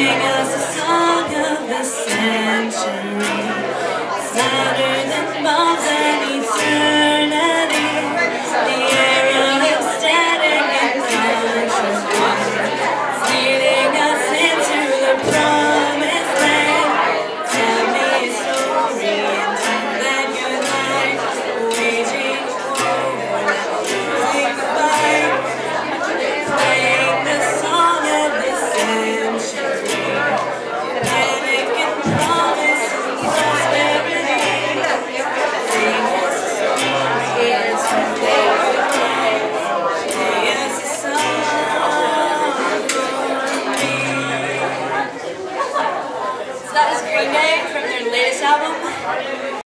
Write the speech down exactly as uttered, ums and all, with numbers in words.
Sing us a song of the century, louder than bombs and eternity. The era of static and consciousness, leading us into the promised land. Tell me a story and tell that good night. Waging a war, never losing the fight. Playing the song of the century, panic and promise and prosperity. Sing us a story and tell that good night. Play us a song for me. So that was Green Day from their latest album.